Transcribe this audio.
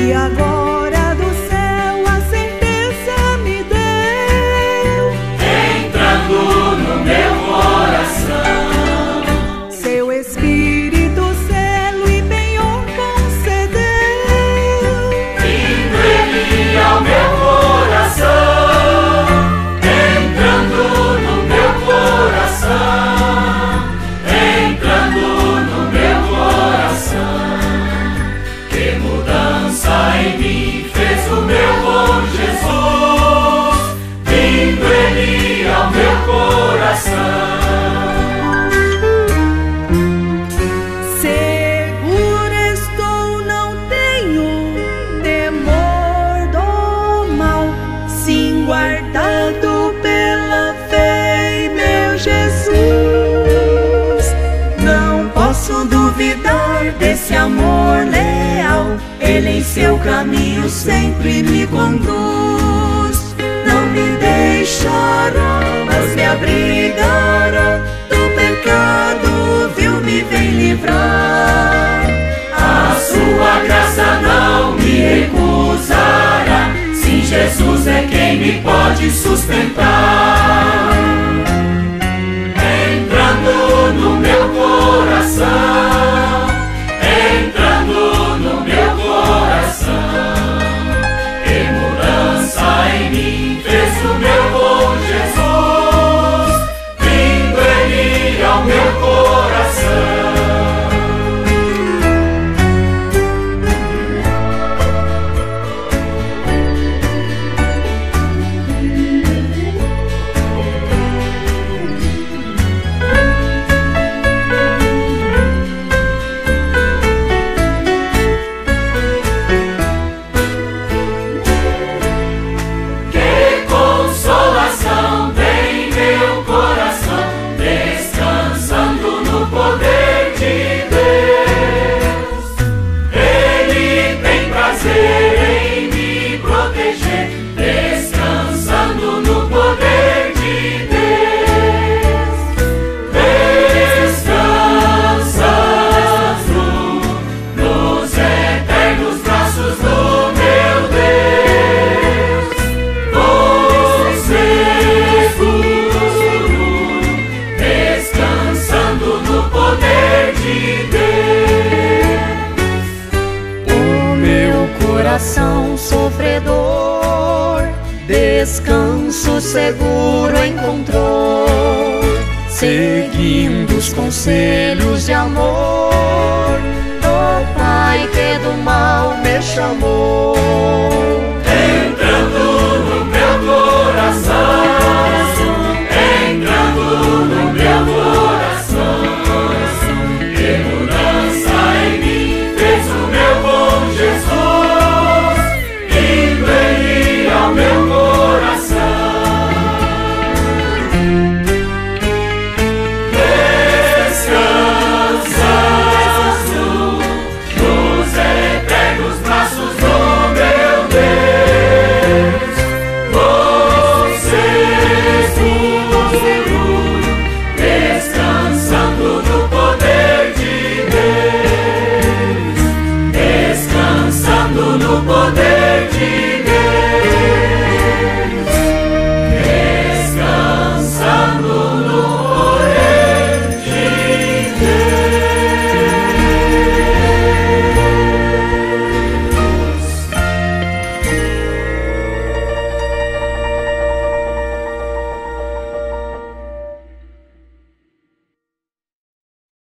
e agora do céu a sentença me deu, entrando no meu coração. seu Espírito selo e penhor concedeu, Vindo Ele ao meu coração, entrando no meu coração, entrando no meu coração. Que mudança em mim fez o meu bom Jesus, vindo Ele ao meu coração. segura estou, não tenho temor do mal, sim guardado pela fé em meu Jesus. Não posso duvidar desse amor leal, ele em seu caminho sempre me conduz. Não me deixará, mas me abrigará do pecado, viu, me vem livrar. A sua graça não me recusará, sim, Jesus é quem me pode sustentar. Entrando no meu coração, entrando no meu coração. Que mudança em mim fez o meu bom Jesus, vindo Ele ao meu coração. Que consolação tem meu coração, descansando no poder de Deus. Ele tem prazer em me proteger, descansando no poder de Deus. Descansando nos eternos braços do meu Deus. Vou seguro, descansando no poder de Deus. O meu coração sofredor descanso seguro encontrou, seguindo os conselhos de amor do Pai que do mal me chamou.